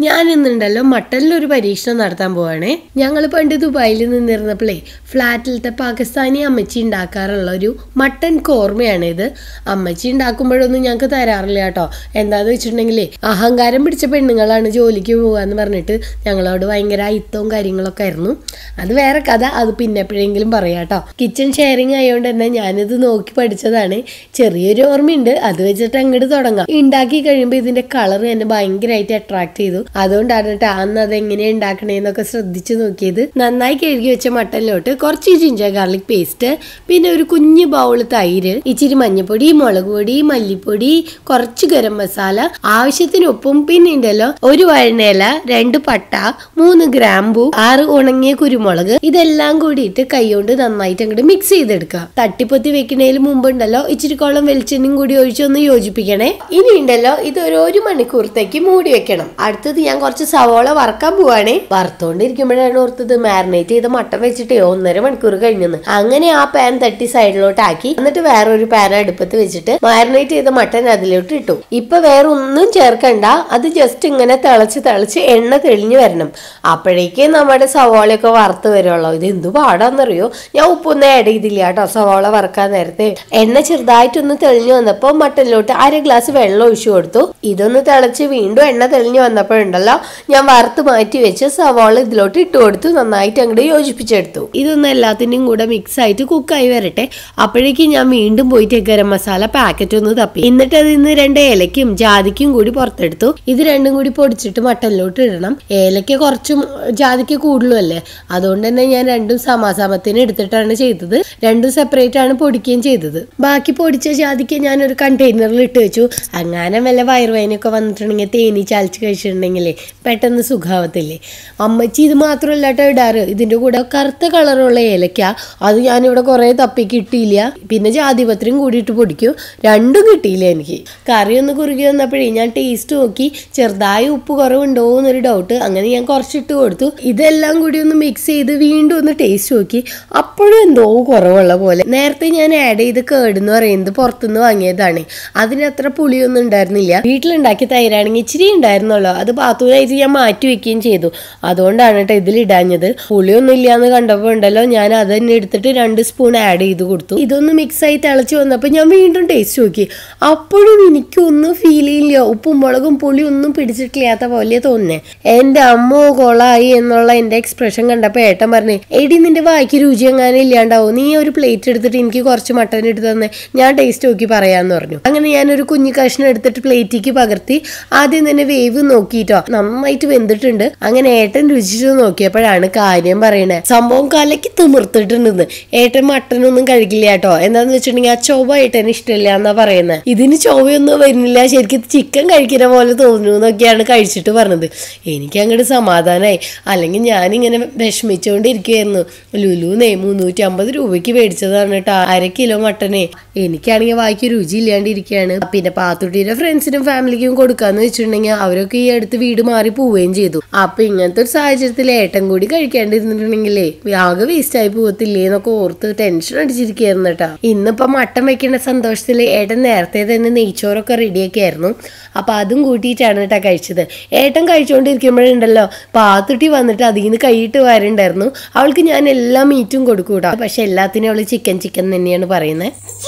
ഞാൻ ഇന്നുണ്ടല്ലോ മട്ടനിലൊരു പരീക്ഷണം നടത്താൻ പോവാണേ. ഞങ്ങൾ പണ്ട് ദുബായിൽ നിന്നിരുന്നപ്പോഴേ ഫ്ലാറ്റിലത്തെ പാകിസ്ഥാനി അമ്മച്ചി ഉണ്ടാക്കാറുള്ള ഒരു മട്ടൻ കോർമയാണ് ഇത്. അമ്മച്ചി ഉണ്ടാക്കുമ്പോഴൊന്നും ഞങ്ങൾക്ക് തരാറില്ല കേട്ടോ. എന്താന്ന് വെച്ചിട്ടുണ്ടെങ്കിലേ അഹങ്കാരം പിടിച്ച പെണ്ണുങ്ങളാണ് ജോലിക്ക് പോകാന്ന് പറഞ്ഞിട്ട് ഞങ്ങളോട് ഭയങ്കര അയിത്തവും കാര്യങ്ങളൊക്കെ ആയിരുന്നു. അത് വേറെ കഥ, അത് പിന്നെ എപ്പോഴെങ്കിലും പറയാം കേട്ടോ. കിച്ചൺ ഷെയറിങ് ആയതുകൊണ്ട് തന്നെ ഞാനിത് നോക്കി പഠിച്ചതാണ്. ചെറിയൊരു ഓർമ്മയുണ്ട്, അത് വെച്ചിട്ട് അങ്ങോട്ട് തുടങ്ങാം. ഉണ്ടാക്കി കഴിയുമ്പോൾ ഇതിന്റെ കളർ എന്നെ ഭയങ്കരമായിട്ട് അട്രാക്ട് ചെയ്തു. അതുകൊണ്ടാണ് കേട്ടോ അന്ന് അതെങ്ങനെയാണ് ഉണ്ടാക്കണേന്നൊക്കെ ശ്രദ്ധിച്ചു നോക്കിയത്. നന്നായി കഴുകി വെച്ച മട്ടനിലോട്ട് കുറച്ച് ജിഞ്ചർ ഗാർലിക് പേസ്റ്റ്, പിന്നെ ഒരു കുഞ്ഞു ബൗള് തൈര്, ഇച്ചിരി മഞ്ഞപ്പൊടി, മുളക് പൊടി, മല്ലിപ്പൊടി, കുറച്ച് ഗരം മസാല, ആവശ്യത്തിന് ഉപ്പും, പിന്നെ ഉണ്ടല്ലോ ഒരു വഴനയില, 2 പട്ട, 3 ഗ്രാമ്പു, 6 ഉണങ്ങിയ കുരുമുളക്, ഇതെല്ലാം കൂടിയിട്ട് കൈകൊണ്ട് നന്നായിട്ട് അങ്ങോട്ട് മിക്സ് ചെയ്തെടുക്കുക. തട്ടിപ്പൊത്തി വെക്കുന്നതിന് മുമ്പ് ഉണ്ടല്ലോ ഇച്ചിരി കോളം വെളിച്ചെണ്ണയും കൂടി ഒഴിച്ചൊന്ന് യോജിപ്പിക്കണേ. ഇനി ഉണ്ടല്ലോ ഇത് ഒരു 1 മണിക്കൂറത്തേക്ക് മൂടി വെക്കണം. അടുത്തത് ഞാൻ കുറച്ച് സവോള വറക്കാൻ പോവാണേ. വറുത്തോണ്ടിരിക്കുമ്പോഴാണ് ഓർത്തത് മാരിനേറ്റ് ചെയ്ത മട്ടൻ വെച്ചിട്ട് 1.5 മണിക്കൂർ കഴിഞ്ഞെന്ന്. അങ്ങനെ ആ പാൻ തട്ടി സൈഡിലോട്ട് ആക്കി എന്നിട്ട് വേറൊരു പാൻ അടുപ്പത്ത് വെച്ചിട്ട് മാരിനേറ്റ് ചെയ്ത മട്ടൻ അതിലോട്ട് ഇട്ടു. ഇപ്പൊ വേറെ ഒന്നും ചേർക്കണ്ട, അത് ജസ്റ്റ് ഇങ്ങനെ തിളച്ച് എണ്ണ തെളിഞ്ഞു വരണം. അപ്പോഴേക്ക് നമ്മുടെ സവോളയൊക്കെ വറുത്ത് വരുള്ളൂ. ഇത് എന്തു പാടാന്നറിയോ, ഞാൻ ഉപ്പൊന്നും ആഡ് ചെയ്തില്ല കേട്ടോ സവോള വറക്കാൻ നേരത്തെ. എണ്ണ ചെറുതായിട്ടൊന്ന് തെളിഞ്ഞു വന്നപ്പോ മട്ടനിലോട്ട് 1/2 ഗ്ലാസ് വെള്ളം ഒഴിച്ചു കൊടുത്തു. ഇതൊന്ന് തിളച്ച് വീണ്ടും എണ്ണ തെളിഞ്ഞു വന്നപ്പോഴുണ്ടല്ലോ ഞാൻ വറുത്ത് മാറ്റി വെച്ച് സവാള ഇതിലോട്ട് ഇട്ട് കൊടുത്തു. നന്നായിട്ട് അങ്ങോട്ട് യോജിപ്പിച്ചെടുത്തു. ഇതൊന്നും എല്ലാത്തിൻ്റെയും കൂടെ മിക്സ് ആയിട്ട് കുക്കായി വരട്ടെ. അപ്പോഴേക്കും ഞാൻ വീണ്ടും പോയിട്ട് ഗരം മസാല പാക്കറ്റ് ഒന്ന് തപ്പി. എന്നിട്ട് അതിൽ നിന്ന് 2 ഏലക്കും ജാതിക്കും കൂടി പുറത്തെടുത്തു. ഇത് രണ്ടും കൂടി പൊടിച്ചിട്ട് മട്ടനിലോട്ട് ഇടണം. ഏലക്ക കുറച്ചും ജാതിക്ക കൂടുതലല്ലേ, അതുകൊണ്ട് തന്നെ ഞാൻ രണ്ടും സമാസമത്തിന് എടുത്തിട്ടാണ് ചെയ്തത്. രണ്ടും സെപ്പറേറ്റ് ആണ് പൊടിക്കുകയും ചെയ്തത്. ബാക്കി പൊടിച്ച ജാതിക്ക ഞാൻ ഒരു കണ്ടെയ്നറിൽ ഇട്ട് വെച്ചു. അങ്ങനെ വല്ല വയറുവേനൊക്കെ വന്നിട്ടുണ്ടെങ്കിൽ തേനി ചാലിച്ച് കഴിച്ചിട്ടുണ്ടെങ്കിലേ പെട്ടെന്ന് സുഖാവത്തില്ലേ. അമ്മച്ചി ഇത് മാത്രമല്ല കേട്ടോ ഇടാറ്, ഇതിന്റെ കൂടെ കറുത്ത കളറുള്ള ഏലക്ക, അത് ഞാനിവിടെ കുറെ തപ്പി കിട്ടിയില്ല. പിന്നെ ജാതിപത്രിയും കൂടിയിട്ട് പൊടിക്കും, രണ്ടും കിട്ടിയില്ല എനിക്ക്. കറി ഒന്ന് കുറുകി വന്നപ്പോഴേ ഞാൻ ടേസ്റ്റ് നോക്കി, ചെറുതായി ഉപ്പ് കുറവുണ്ടോ എന്നൊരു ഡൗട്ട്. അങ്ങനെ ഞാൻ കുറച്ചിട്ട് കൊടുത്തു. ഇതെല്ലാം കൂടി ഒന്ന് മിക്സ് ചെയ്ത് വീണ്ടും ഒന്ന് ടേസ്റ്റ് നോക്കി, അപ്പോഴും എന്തോ കുറവുള്ള പോലെ. നേരത്തെ ഞാൻ ആഡ് ചെയ്ത് കേട് എന്ന് പറയുന്നത് പുറത്തുനിന്ന് വാങ്ങിയതാണ്. അതിനത്ര പുളിയൊന്നും ഉണ്ടായിരുന്നില്ല. വീട്ടിലുണ്ടാക്കിയ തൈരാണെങ്കിൽ ഇച്ചിരി ഉണ്ടായിരുന്നല്ലോ, അത് പാത്തൂരായിട്ട് ഞാൻ മാറ്റി വെക്കുകയും ചെയ്തു. അതുകൊണ്ടാണ് കേട്ടോ ഇതിലിടാഞ്ഞത്. പുളിയൊന്നും ഇല്ലാന്ന് കണ്ടപ്പോൾ ഉണ്ടല്ലോ ഞാൻ അത് തന്നെ എടുത്തിട്ട് 2 സ്പൂൺ ആഡ് ചെയ്ത് കൊടുത്തു. ഇതൊന്ന് മിക്സ് ആയി തിളച്ച് വന്നപ്പോൾ ഞാൻ വീണ്ടും ടേസ്റ്റ് നോക്കി, അപ്പോഴും എനിക്കൊന്നും ഫീൽ ചെയ്യില്ല. ഉപ്പും മുളകും പുളി ഒന്നും പിടിച്ചിട്ടില്ലാത്ത പോലെ തോന്നുന്നേ. എന്റെ അമ്മോ കൊളായി എന്നുള്ള എന്റെ എക്സ്പ്രഷൻ കണ്ടപ്പോൾ ഏട്ടൻ പറഞ്ഞേ, എടി നിന്റെ വായിക്ക് രുചി എങ്ങാനും ഇല്ലാണ്ടാവും, നീ ഒരു പ്ലേറ്റ് എടുത്തിട്ട് എനിക്ക് കുറച്ച് മട്ടൻ എടുത്ത് തന്നെ ഞാൻ ടേസ്റ്റ് നോക്കി പറയാന്ന് പറഞ്ഞു. അങ്ങനെ ഞാനൊരു കുഞ്ഞു കഷ്ണം എടുത്തിട്ട് പ്ലേറ്റിക്ക് പകർത്തി ആദ്യം തന്നെ വേവ് നോക്കിട്ടോ നന്നായിട്ട് വെന്തിട്ടുണ്ട്. അങ്ങനെ ഏട്ടൻ രുചിച്ചു നോക്കിയപ്പോഴാണ് കാര്യം പറയണേ, സംഭവം കലക്കി തിമിർത്തിട്ടുണ്ടെന്ന്. ഏട്ടൻ മട്ടനൊന്നും കഴിക്കില്ല കേട്ടോ. എന്താന്ന് വെച്ചിട്ടുണ്ടെങ്കിൽ ആ ചൊവ്വ ഏട്ടന് ഇഷ്ടമില്ല എന്നാ പറയുന്നത്. ഇതിന് ചൊവ്വയൊന്നും വരുന്നില്ല, ശരിക്കും ചിക്കൻ കഴിക്കുന്ന പോലെ തോന്നുന്നു എന്നൊക്കെയാണ് കഴിച്ചിട്ട് പറഞ്ഞത്. എനിക്ക് അങ്ങോട്ട് സമാധാനമായി. അല്ലെങ്കിൽ ഞാനിങ്ങനെ വിഷമിച്ചുകൊണ്ടിരിക്കുകയായിരുന്നു. ലുലുന്നേ 350 രൂപയ്ക്ക് മേടിച്ചതാണ് കേട്ടോ 1/2 കിലോ മട്ടനെ. എനിക്കാണെങ്കിൽ വായിക്ക് രുചി ഇല്ലാണ്ടിരിക്കുകയാണ്. പിന്നെ പാത്തുട്ടിയുടെ ഫ്രണ്ട്സിനും ഫാമിലിക്കും കൊടുക്കാന്ന് വെച്ചിട്ടുണ്ടെങ്കിൽ അവരൊക്കെ ഈ അടുത്ത് വീട് മാറി പോവുകയും ചെയ്തു. അപ്പൊ ഇങ്ങനത്തെ ഒരു സാഹചര്യത്തിൽ ഏട്ടൻ കൂടി കഴിക്കാണ്ടിരുന്നിട്ടുണ്ടെങ്കിലേ ആകെ വേസ്റ്റ് ആയി പോകത്തില്ലേ എന്നൊക്കെ ഓർത്ത് ടെൻഷൻ അടിച്ചിരിക്കുകയായിരുന്നു കേട്ടോ. ഇന്നിപ്പോ മട്ടൻ വെക്കുന്ന സന്തോഷത്തിൽ ഏട്ടൻ നേരത്തെ തന്നെ നെയ്ച്ചോറൊക്കെ റെഡിയൊക്കെ ആയിരുന്നു. അപ്പൊ അതും കൂട്ടിയിട്ടാണ് കേട്ടോ കഴിച്ചത്. ഏട്ടൻ കഴിച്ചുകൊണ്ടിരിക്കുമ്പോഴുണ്ടല്ലോ പാത്തുട്ടി വന്നിട്ട് അതിൽ നിന്ന് കൈയിട്ട് വരണ്ടായിരുന്നു. അവൾക്ക് ഞാൻ എല്ലാ മീറ്റും കൊടുക്കൂടാ, പക്ഷെ എല്ലാത്തിനും അവള് ചിക്കൻ തന്നെയാണ് പറയുന്നത്.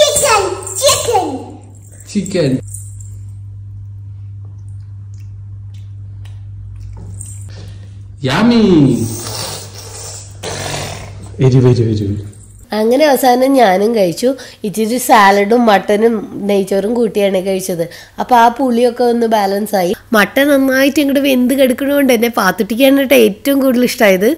ചിക്കൻ അങ്ങനെ അവസാനം ഞാനും കഴിച്ചു. ഇച്ചിരി സാലഡും മട്ടനും നെയ്ച്ചോറും കൂട്ടിയാണ് കഴിച്ചത്. അപ്പൊ ആ പുളിയൊക്കെ ഒന്ന് ബാലൻസ് ആയി. മട്ടൻ നന്നായിട്ട് ഇങ്ങോട്ട് വെന്ത് കിടക്കണോണ്ട് തന്നെ പാത്തുട്ടിക്കാണ് കേട്ടോ ഏറ്റവും കൂടുതൽ ഇഷ്ടമായത്.